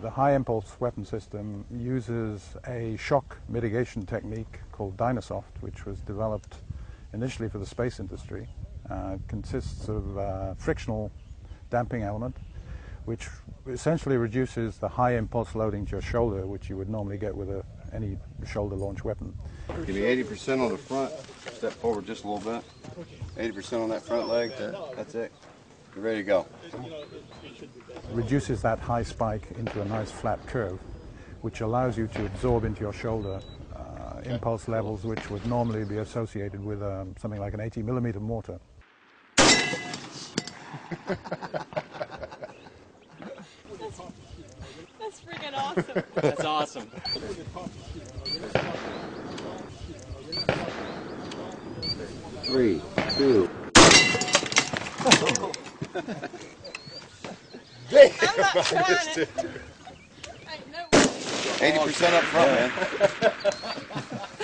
the high impulse weapon system uses a shock mitigation technique called Dynasoft, which was developed initially for the space industry. It consists of a frictional damping element, which essentially reduces the high impulse loading to your shoulder, which you would normally get with any shoulder launch weapon. Give me 80% on the front, step forward just a little bit. 80% on that front leg, that's it. You're ready to go. Reduces that high spike into a nice flat curve, which allows you to absorb into your shoulder impulse levels which would normally be associated with something like an 80mm mortar. That's freaking awesome. That's awesome. 3, 2. I'm not trying it. 80% up front, man.